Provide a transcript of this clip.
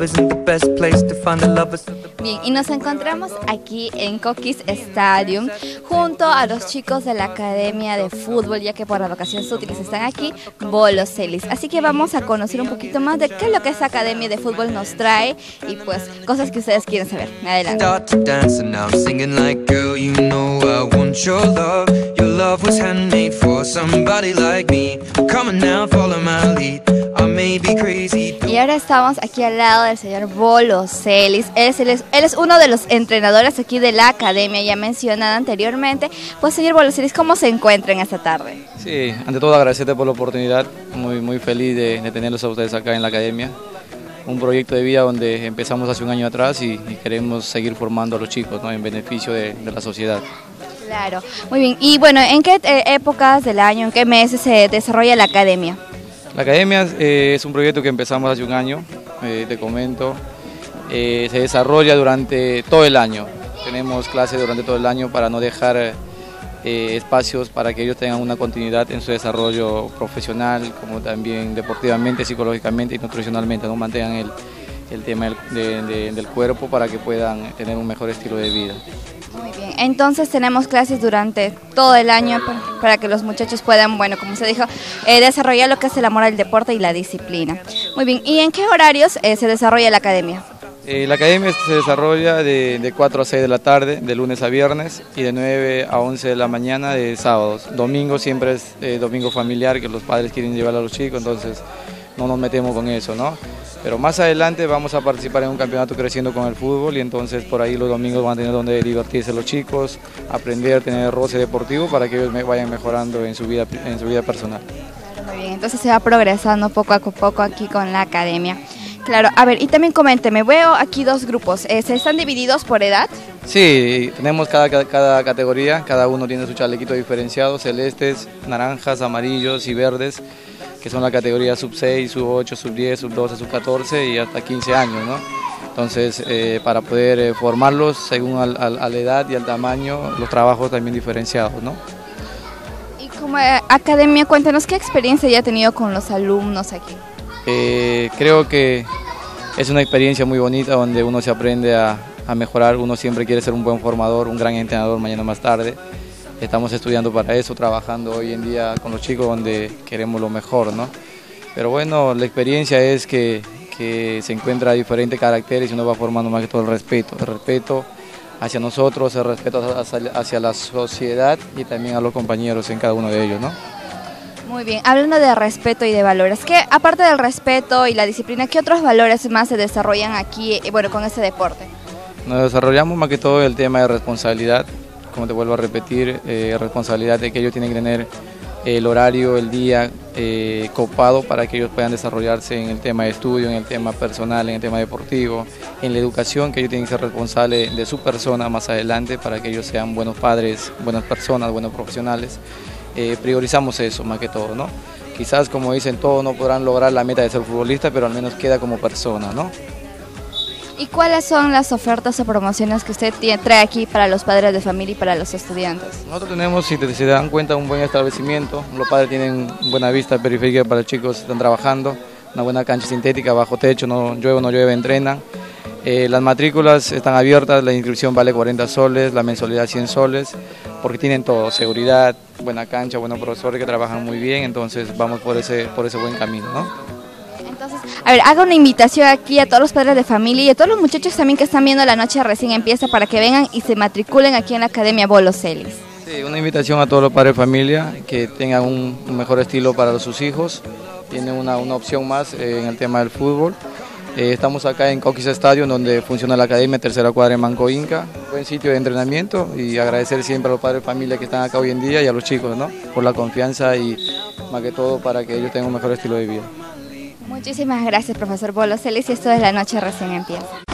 isn't the best place to find the lovers. Bien, y nos encontramos aquí en Coquis Stadium junto a los chicos de la Academia de Fútbol, ya que por las vacaciones útiles están aquí, Bolos Celis. Así que vamos a conocer un poquito más de qué es lo que esa Academia de Fútbol nos trae y pues cosas que ustedes quieren saber. Adelante. Start to dance and now I'm singing like, girl, you know I want your love. Your love was handmade for somebody like me. Come on now, follow my lead. I may be crazy. Y ahora estamos aquí al lado del señor Bolos Celis. Él es uno de los entrenadores aquí de la Academia, ya mencionada anteriormente. Pues señor Bolos Celis, ¿cómo se encuentra en esta tarde? Sí, ante todo agradecerte por la oportunidad, muy feliz de tenerlos a ustedes acá en la Academia. Un proyecto de vida donde empezamos hace un año atrás y queremos seguir formando a los chicos, ¿no?, en beneficio de la sociedad. Claro, muy bien. Y bueno, ¿en qué épocas del año, en qué meses se desarrolla la Academia? La Academia es un proyecto que empezamos hace un año, te comento. Se desarrolla durante todo el año. Tenemos clases durante todo el año para no dejar espacios para que ellos tengan una continuidad en su desarrollo profesional, como también deportivamente, psicológicamente y nutricionalmente, no mantengan el tema del cuerpo para que puedan tener un mejor estilo de vida. Muy bien, entonces tenemos clases durante todo el año para que los muchachos puedan, bueno, como se dijo, desarrollar lo que es el amor al deporte y la disciplina. Muy bien, ¿y en qué horarios se desarrolla la academia? La academia se desarrolla de 4 a 6 de la tarde, de lunes a viernes, y de 9 a 11 de la mañana de sábados. Domingo siempre es domingo familiar, que los padres quieren llevar a los chicos, entonces no nos metemos con eso, ¿no? Pero más adelante vamos a participar en un campeonato creciendo con el fútbol y entonces por ahí los domingos van a tener donde divertirse los chicos, aprender, tener roce deportivo para que ellos vayan mejorando en su vida personal. Muy bien, entonces se va progresando poco a poco aquí con la academia. Claro, a ver, y también coménteme, veo aquí dos grupos, ¿se están divididos por edad? Sí, tenemos cada categoría, cada uno tiene su chalequito diferenciado, celestes, naranjas, amarillos y verdes, que son la categoría sub 6, sub 8, sub 10, sub 12, sub 14 y hasta 15 años, ¿no? Entonces, para poder formarlos según a la edad y al tamaño, los trabajos también diferenciados, ¿no? Y como academia, cuéntanos qué experiencia ya ha tenido con los alumnos aquí. Creo que es una experiencia muy bonita donde uno se aprende a mejorar, uno siempre quiere ser un buen formador, un gran entrenador mañana más tarde. Estamos estudiando para eso, trabajando hoy en día con los chicos donde queremos lo mejor, ¿no? Pero bueno, la experiencia es que se encuentra diferentes caracteres y uno va formando más que todo el respeto hacia nosotros, el respeto hacia la sociedad y también a los compañeros en cada uno de ellos, ¿no? Muy bien, hablando de respeto y de valores, ¿qué, aparte del respeto y la disciplina, qué otros valores más se desarrollan aquí, bueno, con este deporte? Nos desarrollamos más que todo el tema de responsabilidad, como te vuelvo a repetir, responsabilidad de que ellos tienen que tener el horario, el día copado para que ellos puedan desarrollarse en el tema de estudio, en el tema personal, en el tema deportivo, en la educación, que ellos tienen que ser responsables de su persona más adelante para que ellos sean buenos padres, buenas personas, buenos profesionales. Priorizamos eso más que todo, ¿no? Quizás, como dicen, todos no podrán lograr la meta de ser futbolista, pero al menos queda como persona, ¿no? ¿Y cuáles son las ofertas o promociones que usted trae aquí para los padres de familia y para los estudiantes? Nosotros tenemos, si se dan cuenta, un buen establecimiento. Los padres tienen buena vista periférica para los chicos que están trabajando, una buena cancha sintética, bajo techo, no llueve, entrenan. Las matrículas están abiertas, la inscripción vale 40 soles, la mensualidad 100 soles, porque tienen todo, seguridad, buena cancha, buenos profesores que trabajan muy bien, entonces vamos por ese buen camino, ¿no? Entonces, a ver, haga una invitación aquí a todos los padres de familia y a todos los muchachos también que están viendo La Noche Recién Empieza para que vengan y se matriculen aquí en la Academia Bolos Celis. Sí, una invitación a todos los padres de familia que tengan un mejor estilo para sus hijos, tienen una opción más en el tema del fútbol. Estamos acá en Coquis Stadium, donde funciona la academia, tercera cuadra en Manco Inca, buen sitio de entrenamiento y agradecer siempre a los padres de familia que están acá hoy en día y a los chicos, ¿no?, por la confianza y más que todo para que ellos tengan un mejor estilo de vida. Muchísimas gracias, profesor Bolos Celis, y esto es La Noche Recién Empieza.